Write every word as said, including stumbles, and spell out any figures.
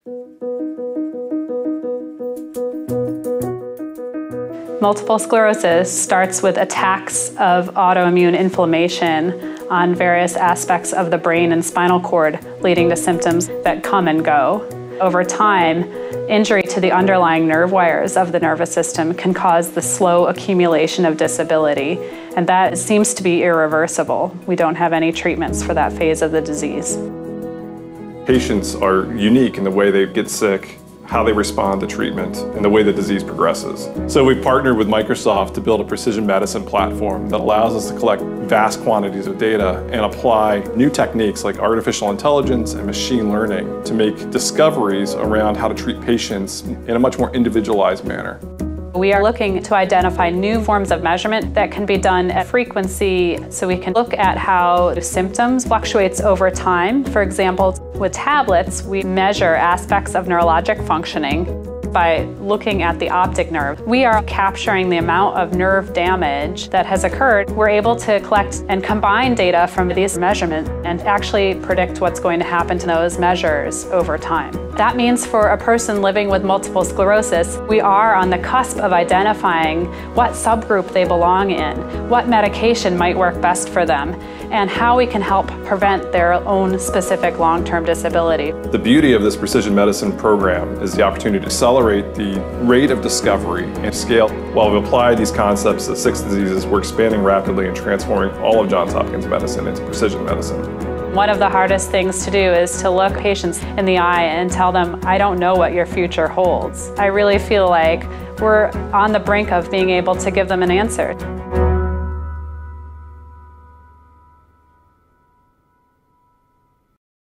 Multiple sclerosis starts with attacks of autoimmune inflammation on various aspects of the brain and spinal cord, leading to symptoms that come and go. Over time, injury to the underlying nerve wires of the nervous system can cause the slow accumulation of disability, and that seems to be irreversible. We don't have any treatments for that phase of the disease. Patients are unique in the way they get sick, how they respond to treatment, and the way the disease progresses. So we've partnered with Microsoft to build a precision medicine platform that allows us to collect vast quantities of data and apply new techniques like artificial intelligence and machine learning to make discoveries around how to treat patients in a much more individualized manner. We are looking to identify new forms of measurement that can be done at frequency, so we can look at how symptoms fluctuates over time. For example, with tablets, we measure aspects of neurologic functioning by looking at the optic nerve. We are capturing the amount of nerve damage that has occurred. We're able to collect and combine data from these measurements and actually predict what's going to happen to those measures over time. That means for a person living with multiple sclerosis, we are on the cusp of identifying what subgroup they belong in, what medication might work best for them, and how we can help prevent their own specific long-term disability. The beauty of this precision medicine program is the opportunity to accelerate the rate of discovery and scale. While we apply these concepts to six diseases, we're expanding rapidly and transforming all of Johns Hopkins Medicine into precision medicine. One of the hardest things to do is to look patients in the eye and tell them, I don't know what your future holds. I really feel like we're on the brink of being able to give them an answer.